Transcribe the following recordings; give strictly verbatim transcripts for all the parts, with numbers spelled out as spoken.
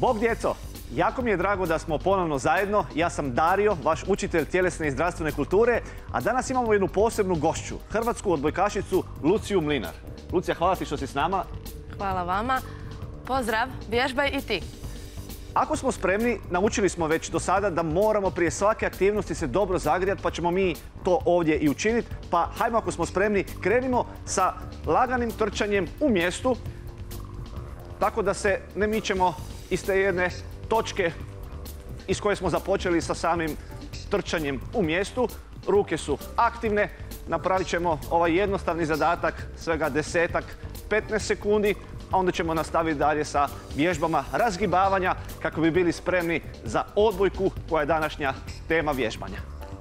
Bog djeco, jako mi je drago da smo ponovno zajedno. Ja sam Dario, vaš učitelj tjelesne i zdravstvene kulture, a danas imamo jednu posebnu gošću, hrvatsku odbojkašicu Luciju Mlinar. Lucija, hvala ti što si s nama. Hvala vama. Pozdrav, vježbaj i ti. Ako smo spremni, naučili smo već do sada da moramo prije svake aktivnosti se dobro zagrijati, pa ćemo mi to ovdje i učiniti. Pa hajmo, ako smo spremni, krenimo sa laganim trčanjem u mjestu, tako da se ne mičemo iz te jedne točke iz koje smo započeli sa samim trčanjem u mjestu. Ruke su aktivne, napravit ćemo ovaj jednostavni zadatak svega desetak, petnaest sekundi, a onda ćemo nastaviti dalje sa vježbama razgibavanja kako bi bili spremni za odbojku koja je današnja tema vježbanja.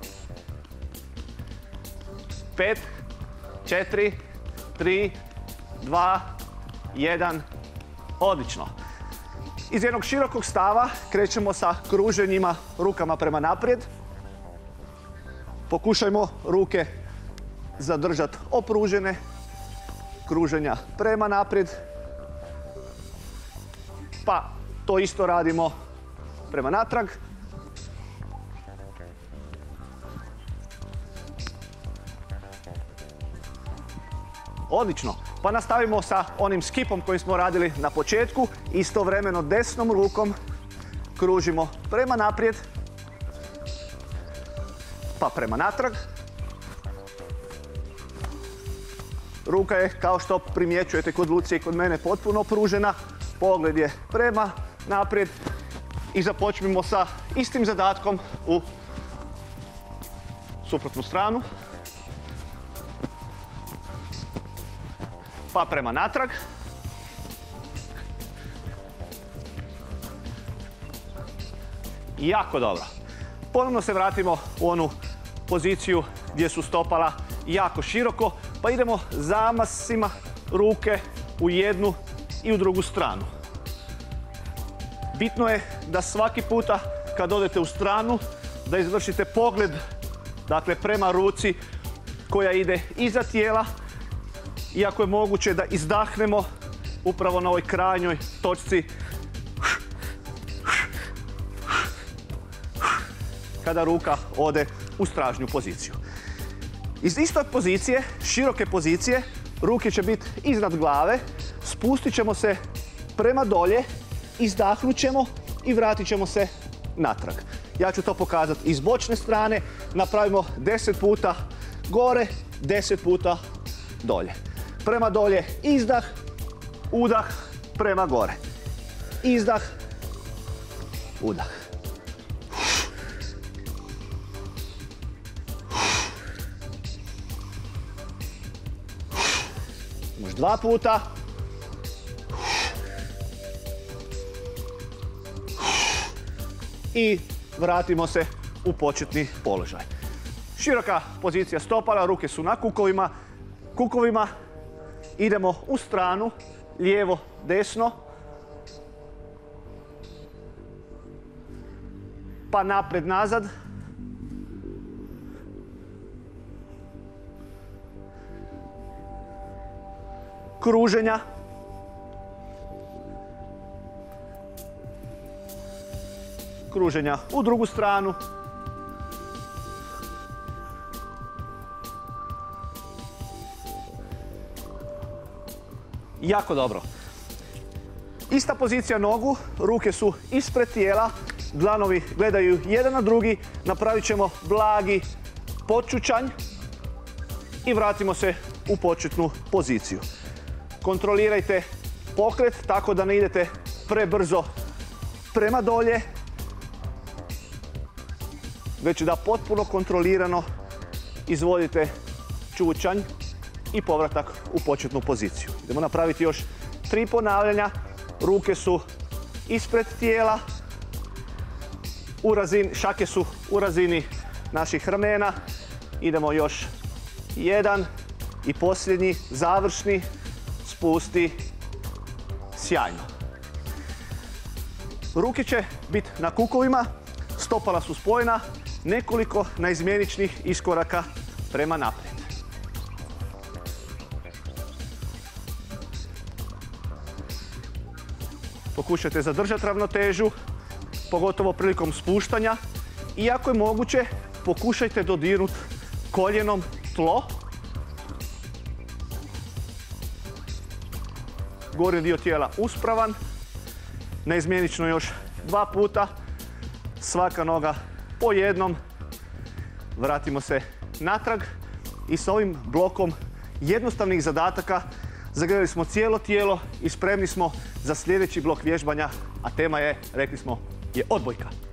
Pet, četiri, tri, dva, jedan, odlično. Iz jednog širokog stava krećemo sa kruženjima rukama prema naprijed. Pokušajmo ruke zadržati opružene, kruženja prema naprijed. Pa to isto radimo prema natrag. Odlično. Pa nastavimo sa onim skipom koji smo radili na početku. Istovremeno desnom rukom kružimo prema naprijed. Pa prema natrag. Ruka je, kao što primjećujete kod Lucije i kod mene, potpuno pružena. Pogled je prema naprijed. I započnimo sa istim zadatkom u suprotnu stranu. Pa prema natrag. Jako dobro. Ponovno se vratimo u onu poziciju gdje su stopala jako široko, pa idemo zamasima ruke u jednu i u drugu stranu. Bitno je da svaki puta kad odete u stranu da izvršite pogled, dakle prema ruci koja ide iza tijela, i ako je moguće da izdahnemo upravo na ovoj krajnjoj točci kada ruka ode u stražnju poziciju. Iz iste pozicije, široke pozicije, ruke će biti iznad glave, spustit ćemo se prema dolje, izdahnut ćemo i vratit ćemo se natrag. Ja ću to pokazati iz bočne strane, napravimo deset puta gore, deset puta dolje. Prema dolje izdah, udah, prema gore. Izdah, udah. Još dva puta. I vratimo se u početni položaj. Široka pozicija stopala, ruke su na kukovima. Kukovima idemo u stranu, lijevo, desno. Pa napred, nazad. Kruženja. Kruženja u drugu stranu. Jako dobro. Ista pozicija nogu, ruke su ispred tijela, dlanovi gledaju jedan na drugi, napravit ćemo blagi počučanj i vratimo se u početnu poziciju. Kontrolirajte pokret tako da ne idete prebrzo prema dolje, već da potpuno kontrolirano izvodite čučanj i povratak u početnu poziciju. Idemo napraviti još tri ponavljanja. Ruke su ispred tijela, u razini, šake su u razini naših ramena. Idemo još jedan i posljednji, završni, spusti, sjajno. Ruke će biti na kukovima, stopala su spojena, nekoliko naizmjeničnih iskoraka prema naprijed. pokušajte zadržati ravnotežu, pogotovo prilikom spuštanja. I ako je moguće, pokušajte dodirnuti koljenom tlo. Gornji dio tijela uspravan. Neizmjenično još dva puta. Svaka noga po jednom. Vratimo se natrag i s ovim blokom jednostavnih zadataka zagrijali smo cijelo tijelo i spremni smo za sljedeći blok vježbanja, a tema je, rekli smo, je odbojka.